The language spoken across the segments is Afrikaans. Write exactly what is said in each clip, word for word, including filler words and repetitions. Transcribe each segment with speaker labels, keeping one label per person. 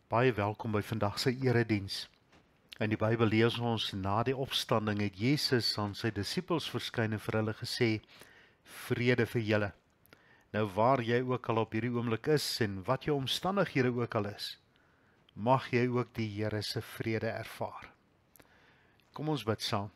Speaker 1: Baie welkom by vandag se erediens. In die Bybel lees ons na die opstanding het Jesus aan sy disippels verskyn en vir hulle gesê, vrede vir julle. Nou waar jy ook al op hierdie oomblik is en wat jou omstandighede ook al is, mag jy ook die Here se vrede ervaar. Kom ons bid saam.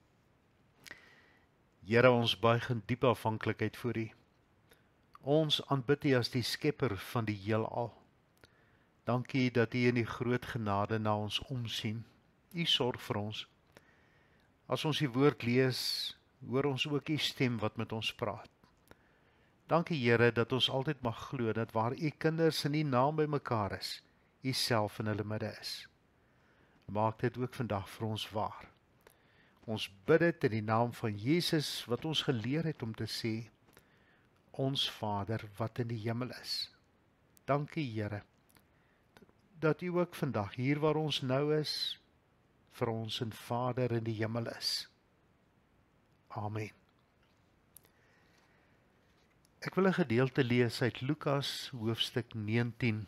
Speaker 1: Here, ons buig in diepe afhanklikheid voor U. Ons aanbid U as die skepper van die heelal. Dankie dat U in die groot genade na ons omsien. U sorg vir ons. As ons die woord lees, hoor ons ook U stem wat met ons praat. Dankie Here dat ons altyd mag glo dat waar U kinders in U naam by mekaar is, U self in hulle midde is. Maak dit ook vandag vir ons waar. Ons bid dit in die naam van Jesus wat ons geleer het om te sê, ons Vader wat in die hemel is. Dankie Here, dat U ook vandag hier waar ons nou is, vir ons en Vader in die hemel is. Amen. Ek wil 'n gedeelte lees uit Lukas hoofstuk negentien.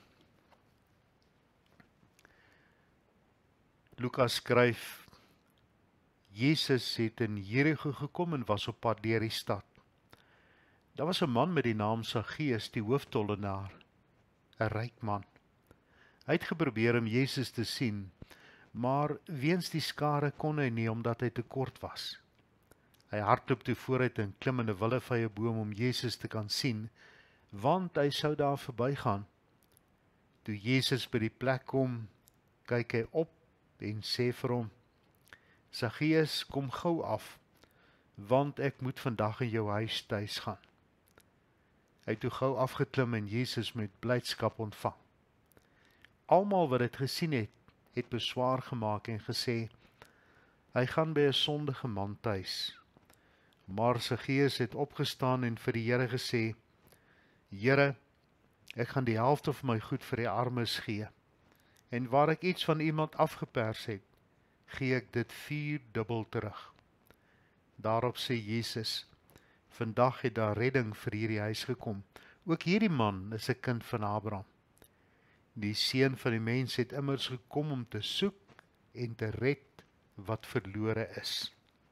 Speaker 1: Lukas skryf, Jesus het in Jerigo gekom en was op pad deur die stad. Daar was 'n man met die naam Saggeus, die hooftollenaar, 'n ryk man. Hy het geprobeer om Jesus te sien, maar weens die skare kon hy nie, omdat hy te kort was. Hy hardloop toe vooruit en klim in 'n willevye boom om Jesus te kan sien, want hy sou daar verbygaan. Toe Jesus by die plek kom, kyk hy op en sê vir hom, Saggeus, kom gou af, want ek moet vandag in jou huis tuis gaan. Hy het toe gou afgeklim en Jesus met blydskap ontvang. Almal wat dit gesien het, het beswaar gemaak en gesê, hy gaan by 'n sondige man tuis. Maar Saggeus het opgestaan en vir die Here gesê, Here, ek gaan die helfte van my goed vir die armes gee, en waar ek iets van iemand afgepers het, gee ek dit vier dubbel terug. Daarop sê Jesus, vandag het daar redding vir hierdie huis gekom. Ook hierdie man is 'n kind van Abraham. Die seun van die mens het immers gekom om te soek en te red wat verlore is.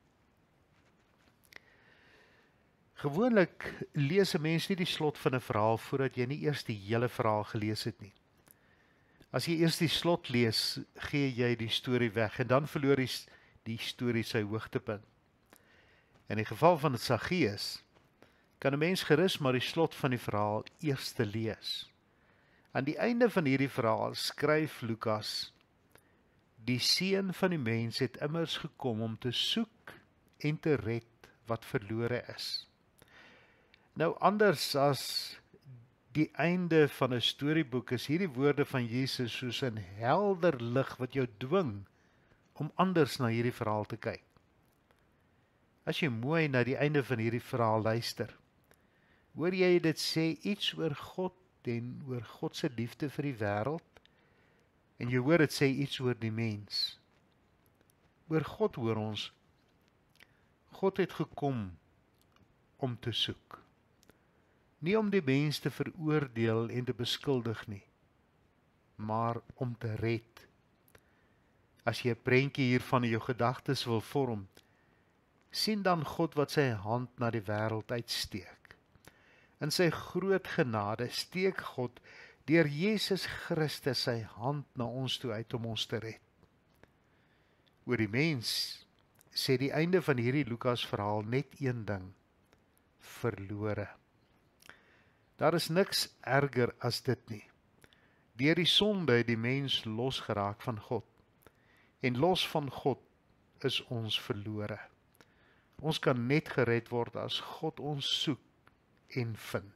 Speaker 1: Gewoonlik lees 'n mens nie die slot van 'n verhaal voordat jy nie eers die hele verhaal gelees het nie. As jy eers die slot lees, gee jy die storie weg en dan verloor die, die storie sy hoogtepunt. In die geval van Saggeus, kan 'n mens gerus maar die slot van die verhaal eers te lees. Aan die einde van hierdie verhaal skryf Lukas, die seun van die mens het immers gekom om te soek en te red wat verlore is. Nou anders as die einde van 'n storieboek is hierdie woorde van Jesus soos 'n helder lig wat jou dwing om anders na hierdie verhaal te kyk. As jy mooi na die einde van hierdie verhaal luister, hoor jy dit sê iets oor God en oor God se liefde vir die wêreld, en jy hoor dit sê iets oor die mens. Oor God hoor ons, God het gekom om te soek. Nie om die mens te veroordeel en te beskuldig nie, maar om te red. As jy 'n prentjie hiervan in jou gedagtes wil vorm, sien dan God wat sy hand na die wêreld uitsteek. In sy groot genade steek God deur Jesus Christus sy hand na ons toe uit om ons te red. Oor die mens sê die einde van hierdie Lukas verhaal net een ding, verlore. Daar is niks erger as dit nie. Deur die sonde het die mens losgeraak van God, en los van God is ons verlore. Ons kan net gered word as God ons soek en vind.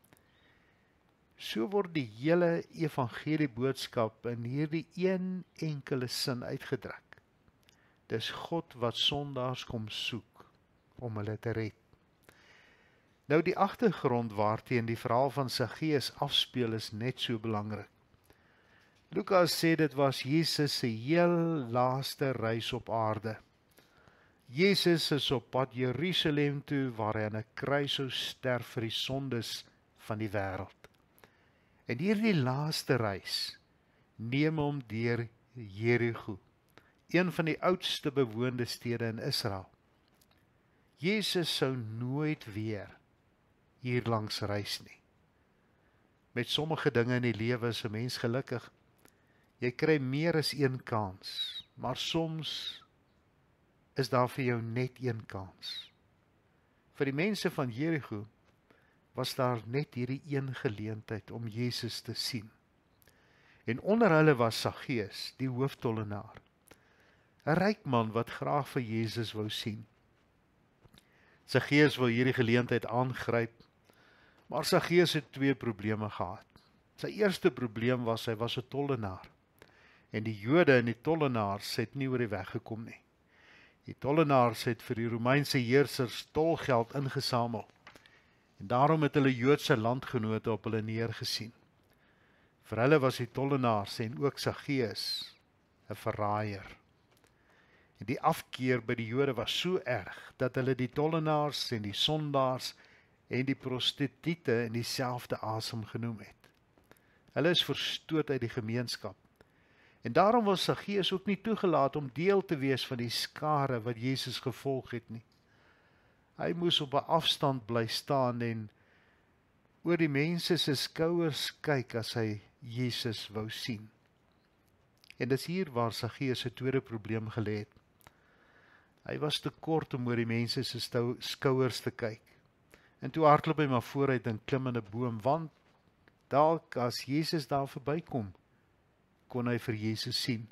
Speaker 1: So word die hele evangelie boodskap in hierdie een enkele sin uitgedruk. Dis God wat sondaars kom soek om hulle te red. Nou die agtergrond waarteen die verhaal van Saggeus afspeel is net so belangrik. Lukas sê dit was Jesus se heel laaste reis op aarde. Jesus is op pad Jerusalem toe waar hy aan 'n kruis sou sterf vir die sondes van die wêreld. En hierdie laaste reis neem hom deur Jerigo, een van die oudste bewoonde stede in Israel. Jesus sou nooit weer hier langs reis nie. Met sommige dinge in die lewe is 'n mens gelukkig. Jy kry meer as een kans, maar soms is daar vir jou net een kans. Vir die mense van Jerigo was daar net hierdie een geleentheid om Jesus te sien. En onder hulle was Saggeus, die hooftollenaar, 'n ryk man wat graag vir Jesus wou sien. Saggeus wou hierdie geleentheid aangryp, maar Saggeus het twee probleme gehad. Sy eerste probleem was, hy was 'n tollenaar, en die Jode en die tollenaars het nie oor die weg gekom nie. Die tollenaars het vir die Romeinse heersers tolgeld ingesamel, en daarom het hulle Joodse landgenote op hulle neergesien. Vir hulle was die tollenaars en ook Saggeus 'n verraaier. En die afkeer by die Jode was so erg, dat hulle die tollenaars en die sondaars en die prostituie in dieselfde asem genoem het. Hulle is verstoot uit die gemeenskap. En daarom was Saggeus ook nie toegelaat om deel te wees van die skare wat Jesus gevolg het nie. Hy moes op 'n afstand bly staan en oor die mense se skouers kyk as hy Jesus wou sien. En dis hier waar Saggeus se tweede probleem gelê het. Hy was te kort om oor die mense se skouers te kyk. En toe hardloop hy maar vooruit en klim in 'n boom, want dalk as Jesus daar verbykom, kon hy vir Jesus sien.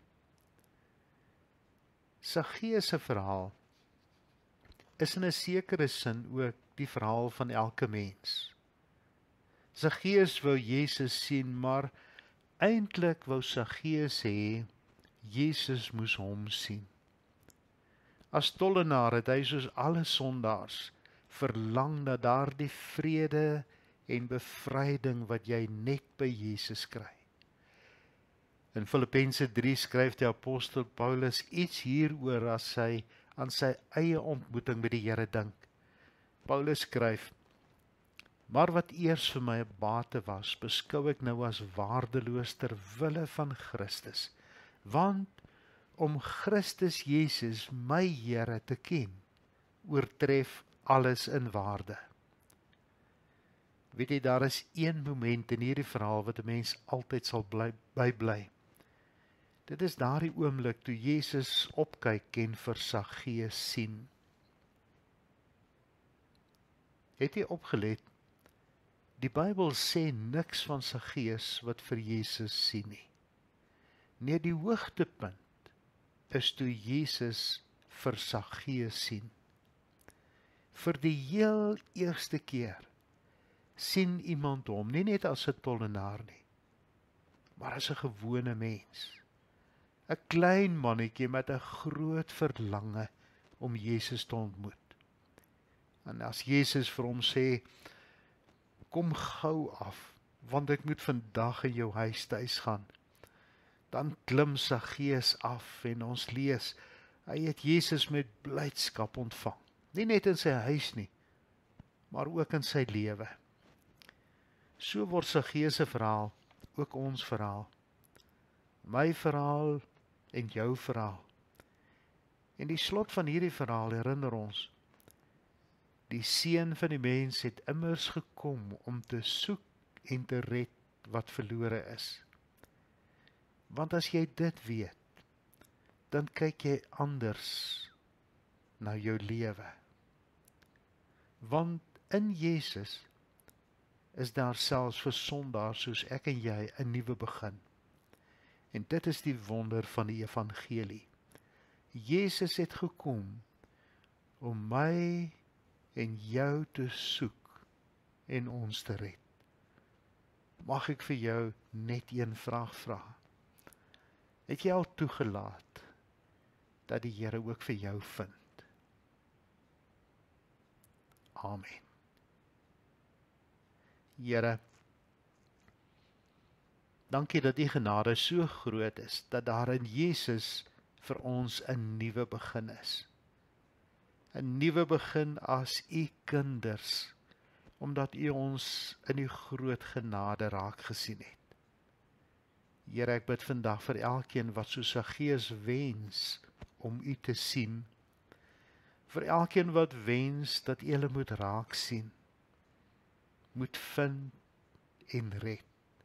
Speaker 1: Saggeus se verhaal is in 'n sekere sin ook die verhaal van elke mens. Saggeus wou Jesus sien, maar eintlik wou Saggeus hê Jesus moes hom sien. As tollenaar het hy soos alle sondaars verlang na daardie vrede en bevryding wat jy net by Jesus kry. In Filippense drie skryf die apostel Paulus iets hieroor as hy aan sy eie ontmoeting met die Here dink. Paulus skryf: "Maar wat eers vir my 'n bate was, beskou ek nou as waardeloos ter wille van Christus, want om Christus Jesus, my Here, te ken, oortref alles in waarde." Weet jy, daar is een moment in hierdie verhaal wat 'n mens altyd sal bly, bybly. Dit is daardie oomblik toe Jesus opkyk en vir Saggeus sien. Het jy opgelet? Die Bybel sê niks van Saggeus wat vir Jesus sien nie. Nee, die hoogtepunt is toe Jesus vir Saggeus sien. Vir die heel eerste keer sien iemand hom, nie net as 'n tollenaar nie, maar as 'n gewone mens. 'n Klein mannetjie met 'n groot verlange om Jesus te ontmoet. En as Jesus vir hom sê, "Kom gou af, want ek moet vandag in jou huis tuis gaan," dan klim Saggeus af en ons lees, hy het Jesus met blydskap ontvang. Nie net in sy huis nie, maar ook in sy lewe. So word Saggeus se verhaal ook ons verhaal. My verhaal en jou verhaal. En die slot van hierdie verhaal herinner ons, die Seun van die mens het immers gekom om te soek en te red wat verlore is. Want as jy dit weet, dan kyk jy anders na jou lewe. Want in Jesus is daar selfs vir sondaars soos ek en jy 'n nuwe begin. En dit is die wonder van die evangelie. Jesus het gekom om my en jou te soek en ons te red. Mag ek vir jou net een vraag vra? Het jy al toegelaat dat die Here ook vir jou vind? Amen. Here, dankie dat die genade so groot is, dat daar in Jesus vir ons 'n nuwe begin is. 'n Nuwe begin as u kinders, omdat u ons in die groot genade raak gesien het. Here, ek bid vandag vir elkeen wat soos Saggeus wens om U te sien. Vir elkeen wat wens dat U hulle moet raak sien, moet vind en red.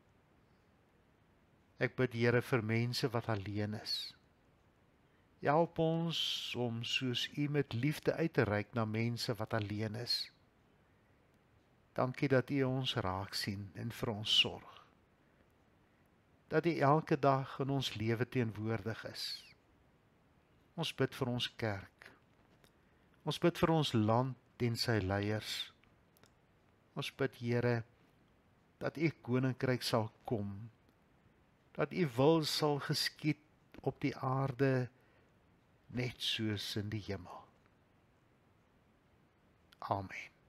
Speaker 1: Ek bid, Here, vir mense wat alleen is. Help ons om soos U met liefde uit te reik na mense wat alleen is. Dankie dat U ons raak sien en vir ons sorg. Dat U elke dag in ons lewe teenwoordig is. Ons bid vir ons kerk. Ons bid vir ons land en sy leiers. Ons bid, Here, dat U koninkryk sal kom, dat U wil sal geskied op die aarde, net soos in die hemel. Amen.